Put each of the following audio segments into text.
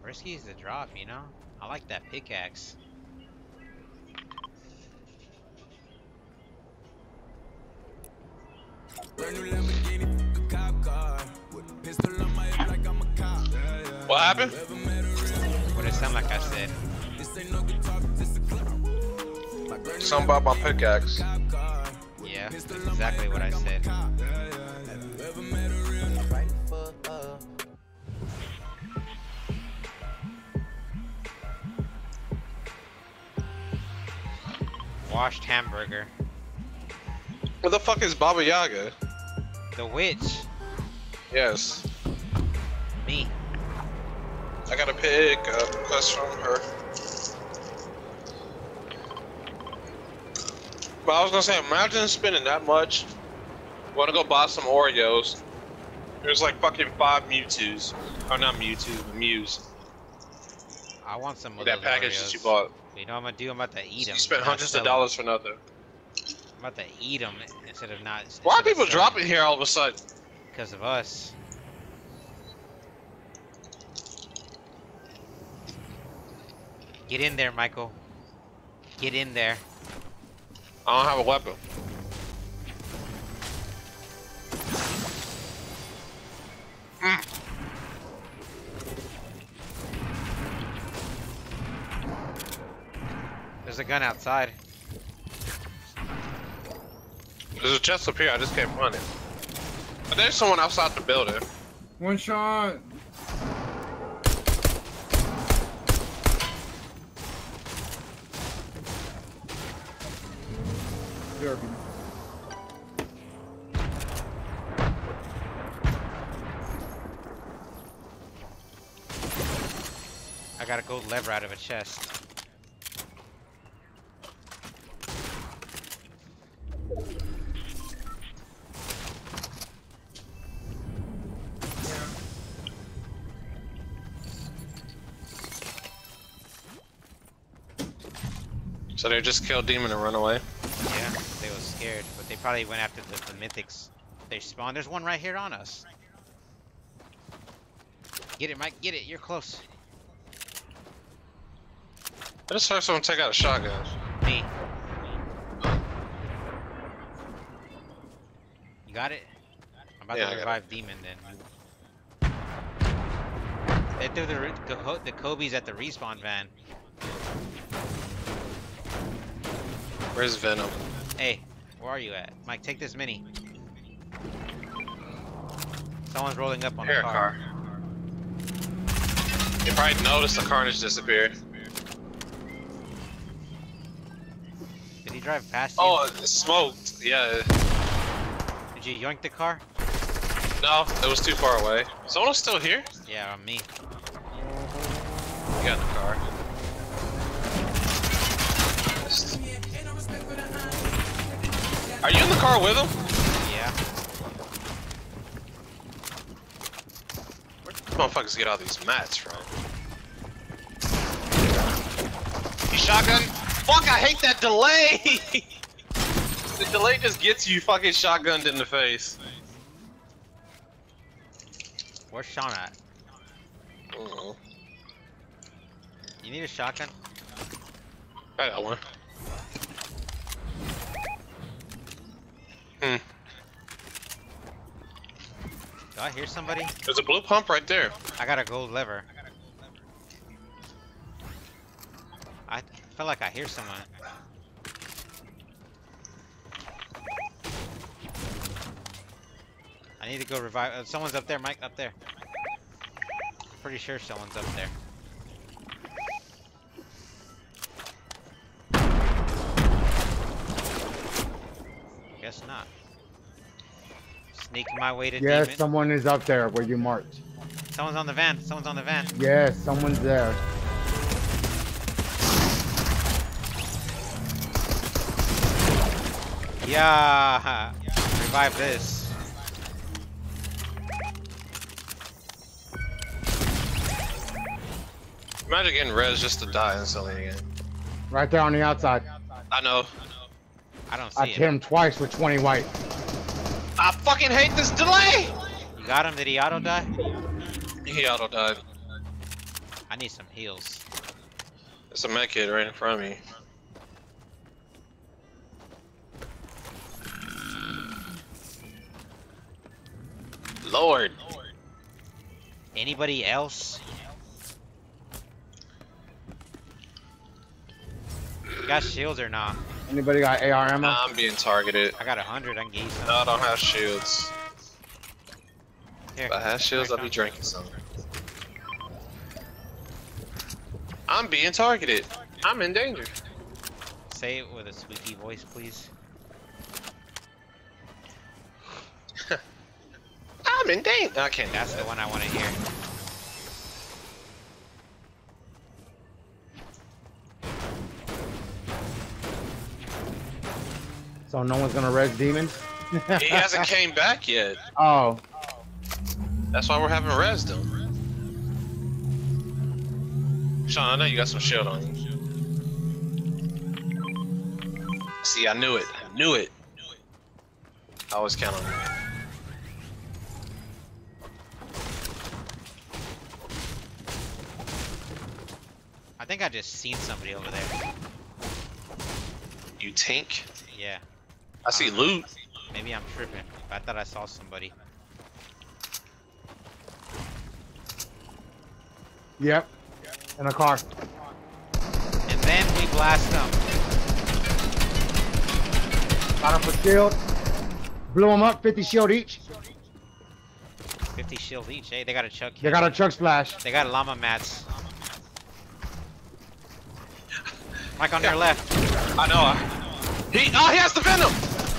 Risky is the drop, you know? I like that pickaxe. What happened? What it sound like I said? Something about my pickaxe. Yeah, that's exactly what I said. Washed hamburger. What the fuck is Baba Yaga? The witch. Yes. Me. I got a pick up quest from her. But I was gonna say, imagine spending that much. Wanna go buy some Oreos. There's like fucking 5 Mewtwo's. Oh, not Mewtwo, but Mews. I want some of That those package Oreos. that you bought. You know what I'm gonna do? I'm about to eat them. You spent hundreds of dollars for nothing. I'm about to eat them instead of not. Why are people dropping here all of a sudden? Because of us. Get in there, Michael. Get in there. I don't have a weapon. There's a gun outside. There's a chest up here, I just can't find it. But there's someone outside the building. One shot. Derby. I got a gold lever out of a chest. So they just killed Demon and run away. Yeah, they was scared, but they probably went after the mythics. They spawned. There's one right here on us. Get it, Mike. Get it. You're close. I just heard someone take out a shotgun. Me. You got it? I'm about to revive Demon then. They threw the Kobe's at the respawn van. Where's Venom? Hey, where are you at? Mike, take this mini. Someone's rolling up on the car. You probably noticed the carnage disappeared. Did he drive past you? Oh, it smoked. Yeah. Did you yoink the car? No, it was too far away. Someone's still here? Yeah, on me. You got in the car. Are you in the car with him? Yeah. Where do motherfuckers get all these mats from? You shotgun? Fuck, I hate that delay! The delay just gets you fucking shotgunned in the face. Where's Sean at? You need a shotgun? I got one. Do I hear somebody? There's a blue pump right there. I got a gold lever. I feel like I hear someone. I need to go revive. Someone's up there, Mike. Up there. Pretty sure someone's up there. Guess not. Sneak my way to Yes, Demon. someone is up there where you marked. Someone's on the van. Someone's on the van. Yes, someone's there. Yeah. Revive this. Imagine getting res just to die instantly again. Right there on the outside. I know. I don't I see hit him twice with 20 white. I fucking hate this delay! You got him? Did he auto die? He auto died. I need some heals. There's a med kit right in front of me. Lord. Anybody else? Got shields or not? Anybody got AR ammo? Nah, I'm being targeted. I got 100. I can get you some. No, I don't have shields. Here. If I had shields, I'd be drinking some. I'm being targeted. I'm in danger. Say it with a squeaky voice, please. I'm in danger. I can't. That's the one I want to hear. So no one's gonna res demons? He hasn't came back yet. Oh. That's why we're having res them. Sean, I know you got some shield on you. See, I knew it. I knew it. I always count on you. I think I just seen somebody over there. You tank? Yeah. I see loot. Maybe I'm tripping. But I thought I saw somebody. Yep. In a car. And then we blast them. Got him for shield. Blew him up, 50 shield each. 50 shield each. Hey, they got a chuck. They got a truck splash. They got llama mats. Mike on their left. I know. He has the venom.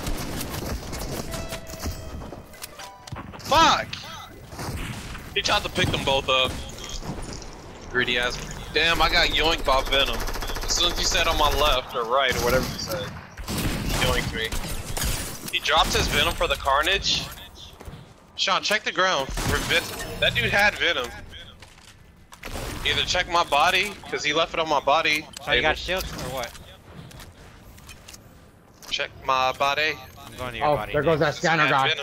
Fuck. He tried to pick them both up. Greedy ass. Damn, I got yoinked by venom. As soon as you said on my left or right or whatever you said, he yoinked me. He dropped his venom for the carnage. Sean, check the ground. That dude had venom. Either check my body, because he left it on my body. So you got shields or what? Check my body. I'm going to your Oh, body. there goes that scanner Had guy. venom.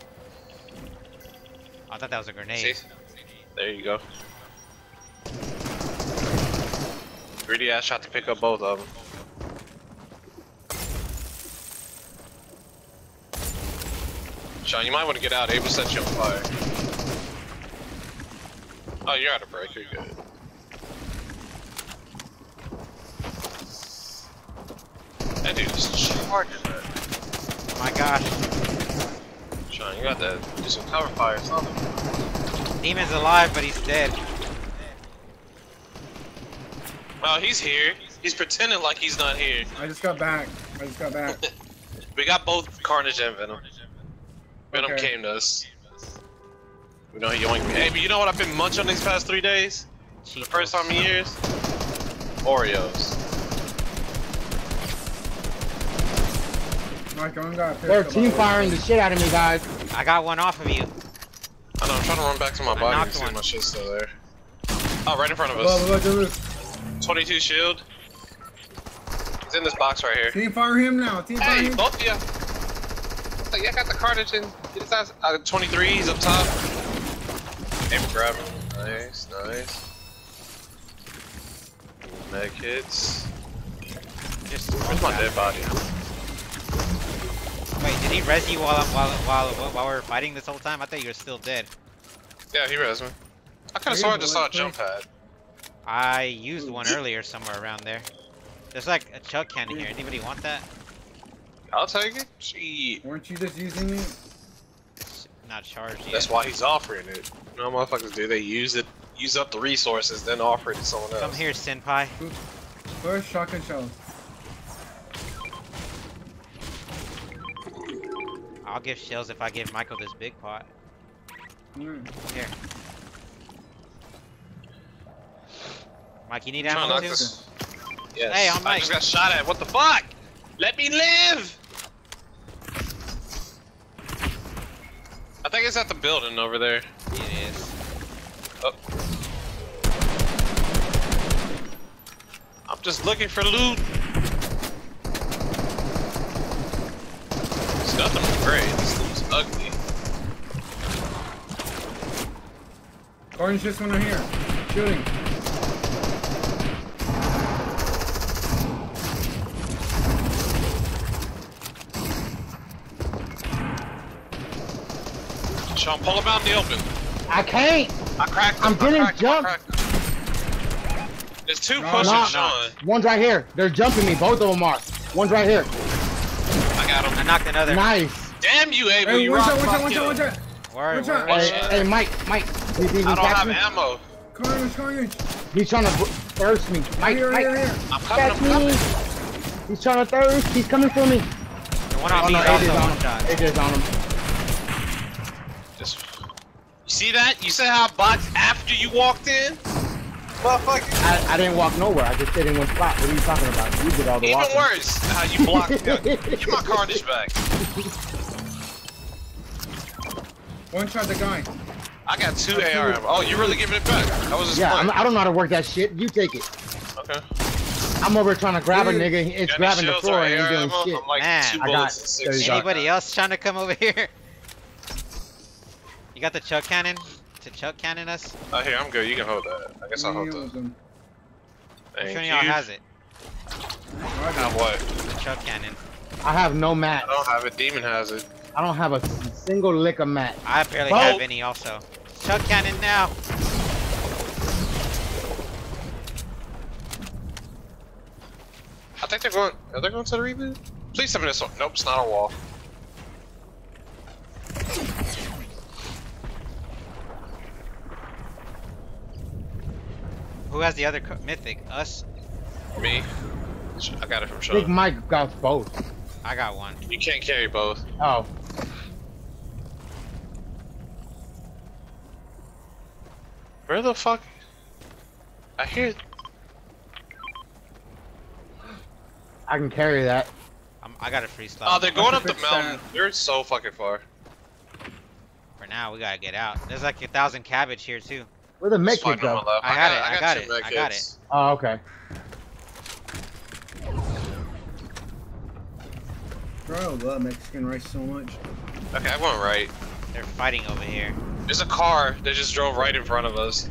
I thought that was a grenade. See? There you go. Greedy ass shot to pick up both of them. Sean, you might want to get out. Able set you on fire. Oh, you're out of break. You're good. That dude is charging that. Oh my gosh. Sean, you got to do some cover fire or something. Demon's alive, but he's dead. Oh, he's here. He's pretending like he's not here. I just got back. We got both Carnage and Venom. Venom Okay. came to us. We know he yoinked me. Hey, but you know what I've been munching on these past 3 days? For the first time in years? Oreos. Mike, I'm gonna They're team firing the shit out of me, guys. I got one off of you. I know, I'm trying to run back to my I body and knocked see if one. my shit's still there. Oh, right in front of Above, us. above, above. 22 shield. He's in this box right here. Team fire him now. Team fire Hey, him. both of you. Hey, I got the Carnage in. Get his ass. 23, he's up top. Aim and grab him. Nice, nice. Med kits. Just Where's my dead body? Wait, did he res you while we were fighting this whole time? I thought you were still dead. Yeah, he res me. I could have Hey, sworn I just saw a boy, jump pad. I used one earlier somewhere around there. There's like a chug can in here. Anybody want that? I'll take it. Shit. Weren't you just using it? It's not charged yet. That's why he's offering it. You know what motherfuckers do? They use it, use up the resources, then offer it to someone else. Come here, Senpai. First shotgun shells. I'll give shells if I give Michael this big pot. Alright. Here. Mike, you need Trying to ammo knock too? this. Yes. Hey, I'm I Mike. just got shot at. What the fuck? Let me live! I think it's at the building over there. It is. Oh. I'm just looking for loot. There's nothing great. This loot's ugly. Orange just went on here. Shooting. Sean, pull him out in the open. I can't. I cracked him. I'm getting I cracked him, I jumped. cracked him. There's two No, pushing no. Sean. One's right here. They're jumping me. Both of them are. One's right here. I got I him. knocked another. Nice. Damn you, Abel. Hey, You watch rock out, watch my out, watch kill. out, watch out. Word, Watch out. word. Hey, Mike. He I don't catch have me. ammo. Carnage. He's trying to burst me. Mike, Here. I'm coming, catch I'm coming. me. He's trying to thirst. He's coming for me. The one on Oh me no, is AJ's also on one him. shot. AJ's on him. Just... You see that? You see how I boxed after you walked in? Motherfucker. I didn't walk nowhere. I just stayed in one spot. What are you talking about? You did all the Even walking. worse, how you blocked me. Get my Carnage back. One shot the guy. I got 2 AR ammo. Oh, you really giving it back? I was just Yeah, playing. I don't know how to work that shit. You take it. Okay. I'm over trying to grab a Dude. nigga. It's Got any grabbing the shields floor or and ain't AR doing ammo? shit. I'm like Man. 2 I got bullets and 6 30 shots. Anybody else trying to come over here? You got the chuck cannon? To chuck cannon us? Oh, here, I'm good. You can hold that. I guess I'll hold Nailed that. them. Which Thank one of you. y'all has it? Have what? The chuck cannon. I have no mat. I don't have it. Demon has it. I don't have a single lick of mat. I barely Well- have any also. Chuck cannon now. I think they're going. Are they going to the reboot? Please tell me this one. Nope, it's not a wall. Who has the other mythic? Us? Me. I got it from Big Sean. Mike got both. I got one. You can't carry both. Oh. Where the fuck? I hear. I can carry that. I got a free slot. Oh, they're going up the fix mountain. that. They're so fucking far. For now, we gotta get out. There's like 1,000 cabbage here too. Where the It's med fine kit on go? my left. I got it, I got 2 it, med I got kits. Oh, okay. Bro, I love Mexican rice so much. Okay, I went right. They're fighting over here. There's a car that just drove right in front of us.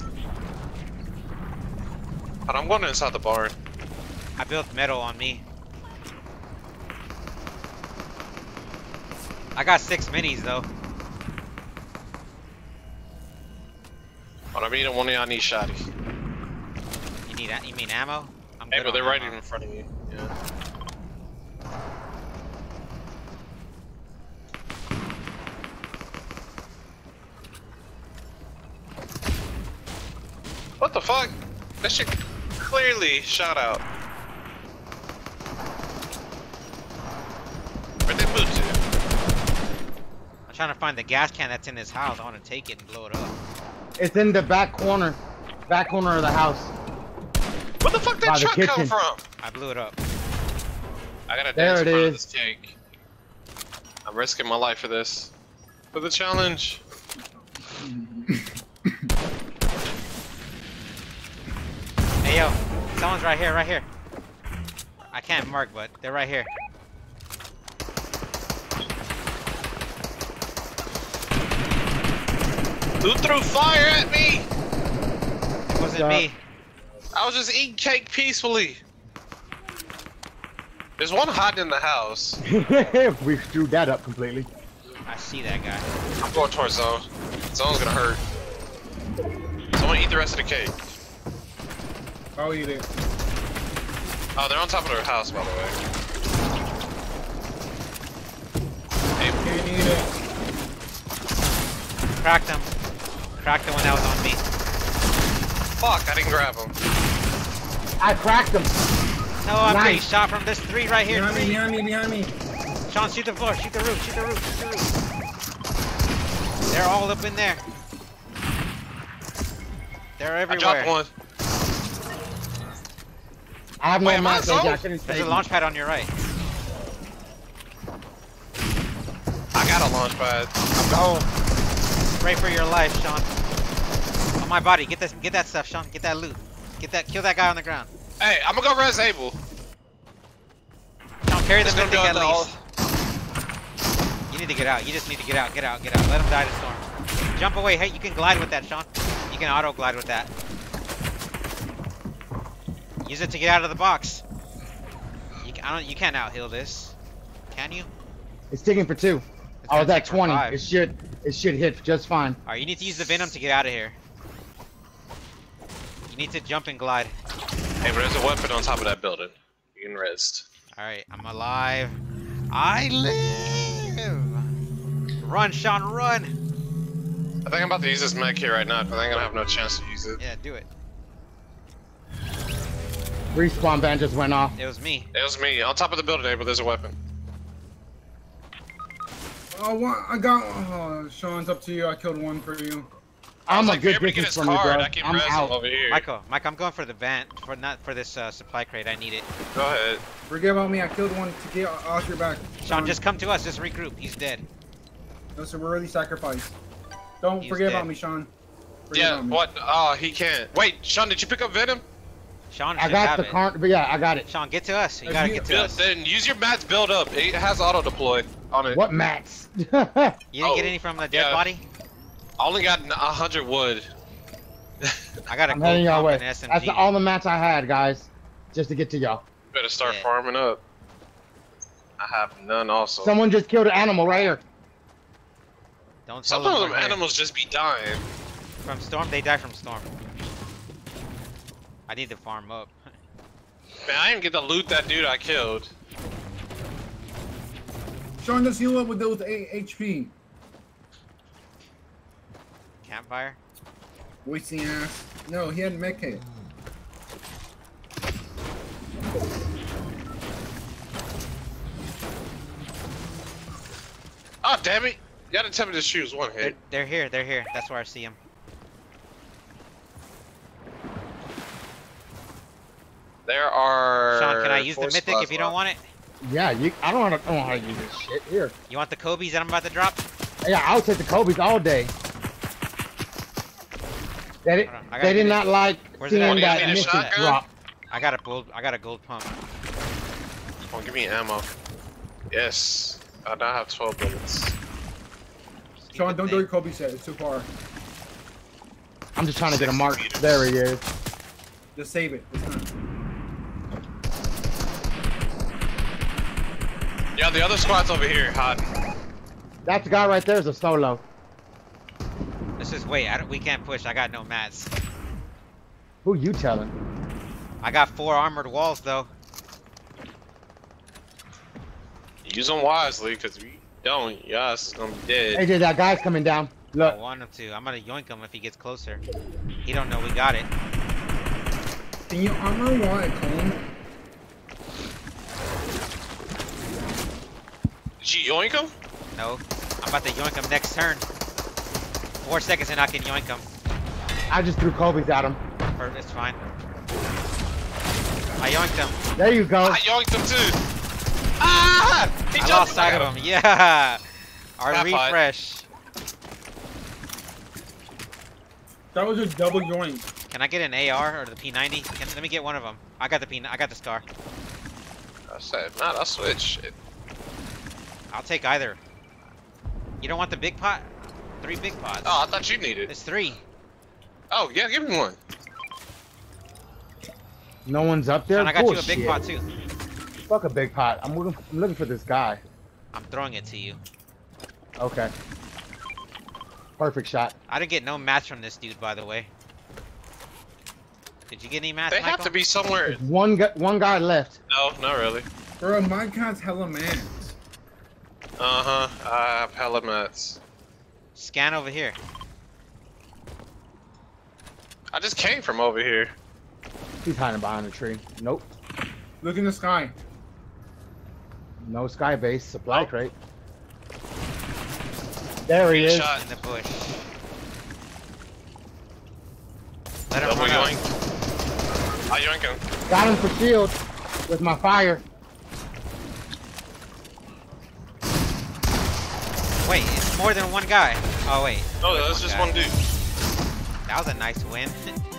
But I'm going inside the barn. I built metal on me. I got 6 minis though. But I mean, one of y'all need shotty. You mean ammo? I'm Hey, good but they're on right ammo. in front of you. Yeah. What the fuck? That shit clearly shot out. Where'd they move to? I'm trying to find the gas can that's in this house. I want to take it and blow it up. It's in the back corner. Back corner of the house. Where the fuck By that the truck come kitchen. from? I blew it up. I gotta There dance in it front of is. this cake. I'm risking my life for this. For the challenge. Hey yo, someone's right here, right here. I can't mark, but they're right here. Who threw fire at me? It wasn't me. I was just eating cake peacefully. There's one hiding in the house. We screwed that up completely. I see that guy. I'm going towards zone. Zone's gonna hurt. Someone eat the rest of the cake. I'll eat it. Oh, they're on top of their house, by the way. Hey, Can't eat it. Cracked him. Cracked the one that was on me. fuck, I didn't grab him. I cracked him. No, I'm Nice. getting shot from this 3 right here. Behind me, 3. behind me, behind me. Sean, shoot the floor, shoot the roof, shoot the roof, shoot the roof. They're all up in there. They're I everywhere. dropped one. I have Wait, no am I match, zone? I couldn't There's save a launch pad on your right. I got a launch pad. Oh, pray for your life, Sean. On my body, get that stuff, Sean. Get that loot. Kill that guy on the ground. Hey, I'm gonna go res Abel. Sean, carry the It's gonna mythic go at to all- least. You need to get out. You just need to get out. Get out. Get out. Let him die to storm. Jump away. Hey, you can glide with that, Sean. You can auto glide with that. Use it to get out of the box. You can't out heal this, can you? It's ticking for 2. I was at 10-6 20. revive. It should hit just fine. Alright, you need to use the venom to get out of here. You need to jump and glide. Hey, but there's a weapon on top of that building. You can rest. Alright, I'm alive. I live! Run, Sean, run! I think I'm about to use this mech here right now, but I ain't gonna have no chance to use it. Yeah, do it. Respawn van just went off. It was me. It was me. On top of the building, but there's a weapon. Oh, what? I got. Oh, Sean, it's up to you. I killed one for you. I'm a like, good everybody get distance his from you, card. bro. I can I'm res him out. over here. Mike, I'm going for the vent, not for this supply crate. I need it. Go ahead. Forget about me. I killed one to get off your back. Sean, just come to us. Just regroup. He's dead. No, so we're really sacrificed. Don't He's forget dead. about me, Sean. Forget Yeah, about me. what? Oh, he can't. Wait, Sean, did you pick up Venom? Sean I should got have the it. car, but yeah, I got it. Sean, get to us. You If gotta you- get to Build, us. then use your mats build up. It has auto deploy on it. What mats? You didn't Oh, get any from the dead yeah. body? I only got 100 wood. I got a I'm gold heading y'all pump way. and SMG. That's all the mats I had, guys, just to get to y'all. Better start Yeah. farming up. I have none also. Someone just killed an animal right here. Don't tell Some of them them animals just be dying. From storm, they die from storm. I need to farm up. Man, I didn't get to loot that dude I killed. Sean, just heal up with those HP. Campfire? Wasting ass. No, he had a mech kit. Oh, damn it. You gotta tell me to choose one hit. They're here. They're here. That's where I see them. There are. Sean, can I use the 4 mythic spots if you don't left. want it? Yeah, I don't know how to use this shit here. You want the Kobe's that I'm about to drop? Yeah, I'll take the Kobe's all day. They, Hold on, I gotta they did get not like Where's it seeing at? You that need a mission shotgun? drop. I got a gold pump. Come on, give me ammo. Yes. I now have 12 bullets. Sean, Stupid don't do thing. your Kobe set. It's too far. I'm just trying to get a 60 mark. meters. There he is. Just save it. It's not. Yeah, the other squad's over here hiding. That guy right there is a solo. Let's just wait. We can't push. I got no mats. Who you telling? I got 4 armored walls though. Use them wisely, because if you don't, your ass is gonna be dead. AJ, that guy's coming down. I Look, want him to. I'm gonna yoink him if he gets closer. He don't know we got it. Can you armor wall at Cone? Did you yoink him? No. I'm about to yoink him next turn. 4 seconds and I can yoink him. I just threw Kobe's at him. It's fine. I yoinked him. There you go. I yoinked him too. Ah! He I jumped lost sight at of him. Yeah. Our Half height. refresh. That was a double joint. Can I get an AR or the P90? Let me get one of them. I got the scar. I said, not I'll switch. Shit. I'll take either. You don't want the big pot? 3 big pots. Oh, I thought you needed. It's 3. Oh, yeah, give me one. No one's up there. Sean, I got Bullshit. you a big pot too. Fuck a big pot. I'm looking for this guy. I'm throwing it to you. Okay. Perfect shot. I didn't get no mats from this dude, by the way. Did you get any mats, They have Michael? to be somewhere. One guy left. No, not really. Bro, my cat's hella mad. Uh-huh. I have hella mats. Scan over here. I just came from over here. He's hiding behind a tree. Nope. Look in the sky. No sky base. Supply crate. There he is. Shot. In the bush. Let him Double run up. yoink. I yoink him. Got him for shield with my fire. Wait, it's more than one guy. Oh wait. Oh, There's that's just guy. one dude. That was a nice win.